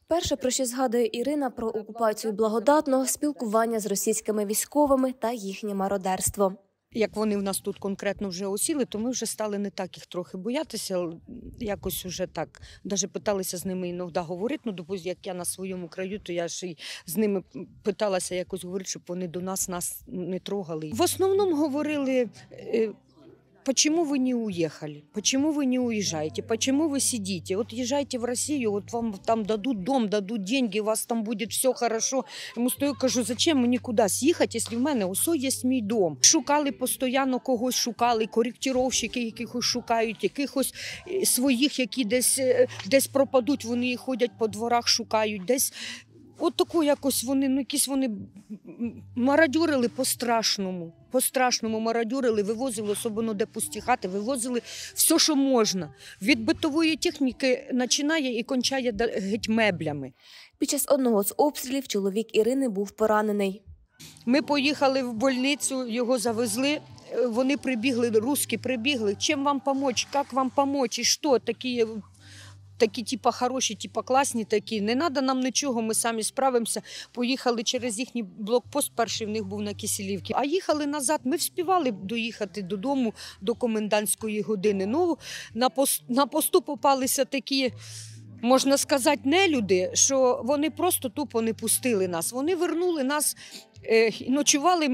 Перше, про що згадує Ірина, про окупацію Благодатного, спілкування з російськими військовими та їхнє мародерство. Як вони в нас тут конкретно вже осіли, то ми вже стали не так їх трохи боятися, якось уже так. Навіть питалися з ними іноді говорити, ну, допустим, як я на своєму краю, то я ж і з ними питалася якось говорити, щоб вони до нас не трогали. В основному говорили, почему вы не уехали, почему вы не уезжаете, почему вы сидите, вот езжайте в Россию, вот вам там дадут дом, дадут деньги, у вас там будет все хорошо. Йому стою, кажу, зачем мені кудись їхати, якщо в мене ось є мій дом. Шукали постійно когось, шукали, коректировщики якихось шукають, якихось своїх, які десь пропадуть, вони ходять по дворах, шукають, десь. От таку якось вони, ну якісь вони мародьорили по-страшному мародьорили, вивозили, особливо де пусті хати, вивозили все, що можна. Від битової техніки починає і кончає геть меблями. Під час одного з обстрілів чоловік Ірини був поранений. Ми поїхали в больницю, його завезли, вони прибігли, русські прибігли, чим вам допомогти, як вам допомогти, і що, такі типа хороші, типа класні такі. Не треба нам нічого, ми самі справимося. Поїхали через їхній блокпост, перший в них був на Киселівці. А їхали назад, ми вспівали доїхати додому до комендантської години. Ну, на посту попалися такі, можна сказати, нелюди, що вони просто тупо не пустили нас. Вони вернули нас, ночували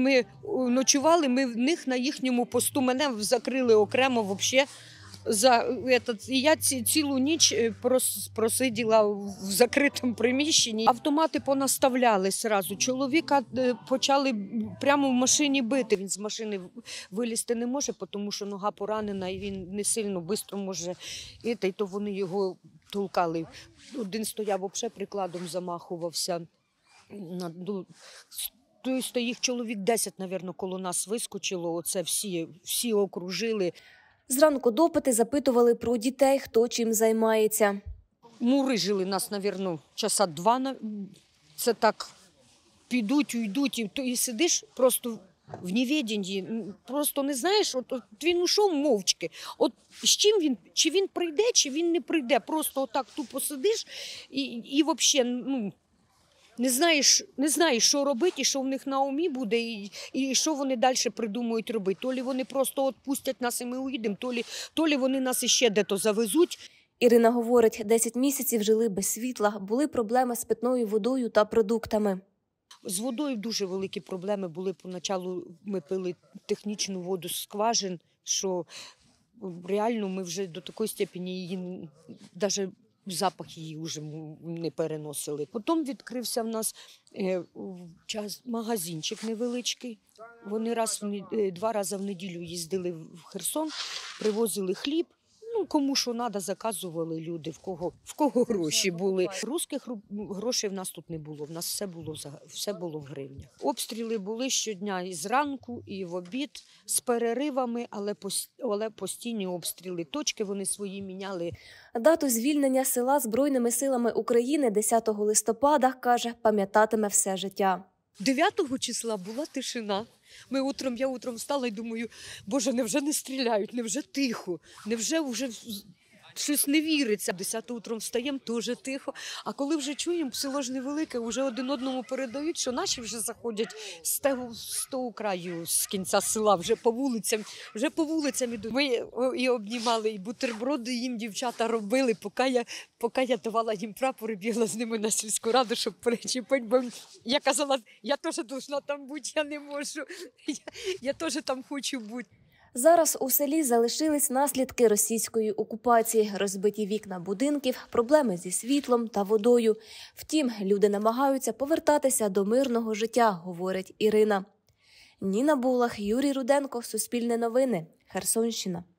ми в них на їхньому посту. Мене закрили окремо взагалі. І я цілу ніч просиділа в закритому приміщенні. Автомати понаставляли одразу. Чоловіка почали прямо в машині бити. Він з машини вилізти не може, тому що нога поранена, і він не сильно швидко може. І то вони його толкали. Один стояв взагалі прикладом, замахувався. Тобто їх чоловік 10, мабуть, коло нас вискочило. Оце всі окружили. Зранку допити запитували про дітей, хто чим займається. Мурижили нас, мабуть, часа 2. Це так, підуть, уйдуть, і сидиш просто в невіденні, просто не знаєш, от він ушов мовчки. От з чим він, чи він прийде, чи він не прийде, просто отак тупо сидиш і взагалі, ну, не знаєш, що робити, і що в них на умі буде, і що вони далі придумують робити. То лі вони просто відпустять нас і ми уїдемо, то лі вони нас іще де-то завезуть. Ірина говорить, 10 місяців жили без світла, були проблеми з питною водою та продуктами. З водою дуже великі проблеми були. Поначалу ми пили технічну воду з скважин, що реально ми вже до такої степені її навіть запах її вже не переносили. Потім відкрився в нас магазинчик невеличкий. Вони 2 рази в неділю їздили в Херсон, привозили хліб. Ну, кому що треба, заказували люди, в кого гроші були. Русських грошей в нас тут не було, в нас все було в гривнях. Обстріли були щодня і зранку, і в обід, з переривами, але постійні обстріли. Точки вони свої міняли. Дату звільнення села Збройними силами України 10 листопада, каже, пам'ятатиме все життя. 9 числа була тишина. Я утром встала і думаю, Боже, невже не стріляють, невже тихо, невже вже щось не віриться. 10 утром встаємо, теж тихо. А коли вже чуємо, село ж невелике, вже один одному передають, що наші вже заходять з того краю, з кінця села, вже по вулицям ідуть. Ми і обнімали, і бутерброди їм дівчата робили, поки я давала їм прапор і бігла з ними на сільську раду, щоб перечіпати, бо я казала, я теж повинна там бути, я не можу, я теж там хочу бути. Зараз у селі залишились наслідки російської окупації, розбиті вікна будинків, проблеми зі світлом та водою. Втім, люди намагаються повертатися до мирного життя, говорить Ірина. Ніна Булах, Юрій Руденко, Суспільне новини, Херсонщина.